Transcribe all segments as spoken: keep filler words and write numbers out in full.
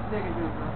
Size gidiyoruz.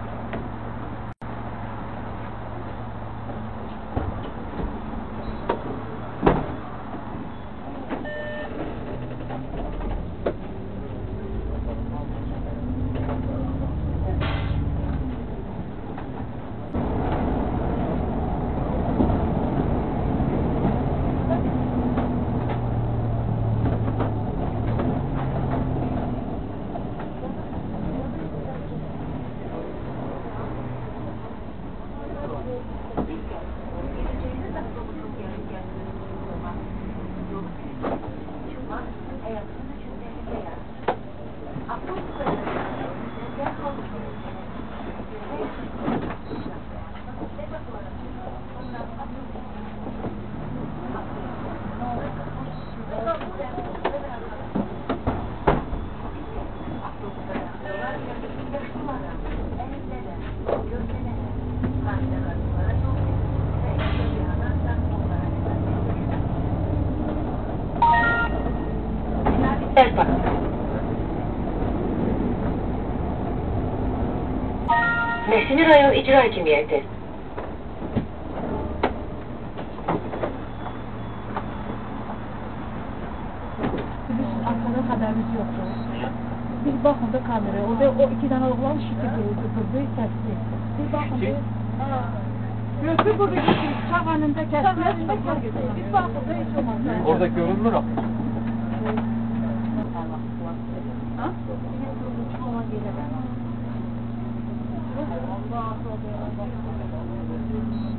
Mersin Rayon İcra Hakimiyeti. Biz arkada haberimiz yoktu. Biz bakın da kameraya, orada o iki tane oğlan şükür gördü, sesli. Biz bakın da... Götür burada götür, çağ önünde kestiler, biz bakın da hiç olmaz. Orada görünmür o. Ha? Allah Allah.